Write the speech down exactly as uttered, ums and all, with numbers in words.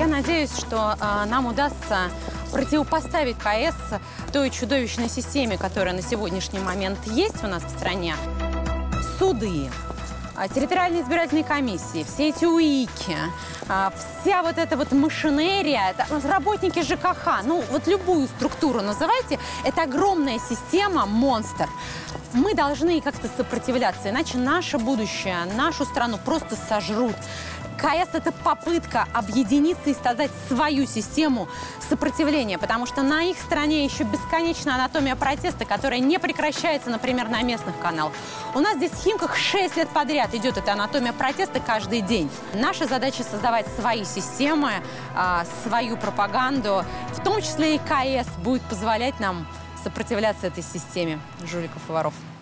Я надеюсь, что э, нам удастся противопоставить КС той чудовищной системе, которая на сегодняшний момент есть у нас в стране. Суды, территориальные избирательные комиссии, все эти УИКи, вся вот эта вот машинерия, это работники ЖКХ, ну вот любую структуру называйте, это огромная система, монстр. Мы должны как-то сопротивляться, иначе наше будущее, нашу страну просто сожрут. КС – это попытка объединиться и создать свою систему сопротивления, потому что на их стороне еще бесконечная анатомия протеста, которая не прекращается, например, на местных каналах. У нас здесь в Химках шесть лет подряд идет эта анатомия протеста каждый день. Наша задача – создавать свои системы, свою пропаганду, в том числе и КС будет позволять нам сопротивляться этой системе жуликов и воров.